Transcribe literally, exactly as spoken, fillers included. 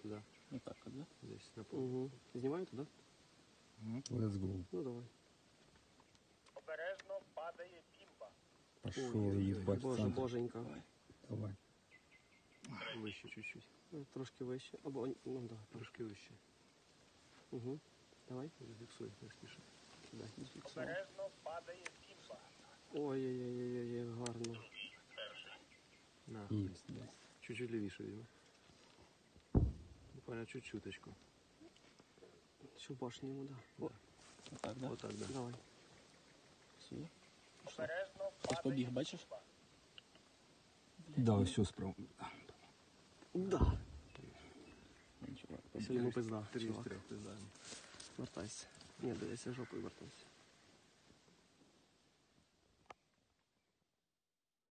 туда. Вот так вот, да? Здесь на пол. Угу. Знімаєте, да? Let's go. Ну давай. Обережно падає бімба. Пошел, ебать, Боже, центр. боженька. Давай. Вище чуть-чуть. Ну, трошки вище. Або, ну да. Трошки вище. Угу. Давай. Зафіксуй, не спіши. Сюди. Зафіксував. Обережно падає бімба. Ой-ой-ой, гарно. На. Есть, да. Чуть-чуть лівіше візьми. Буквально чуть-чуточку. Що в башні йому, да. О, Вот так, да? Вот так, да. давай. Сюда. Обережно Ось побіг, бачиш? Да, все справа. Да. Нічого. Все, йому пизда. Три з чувак. трьох пиздаємо. Вертайся. Ні, дивися, жопою вертайся.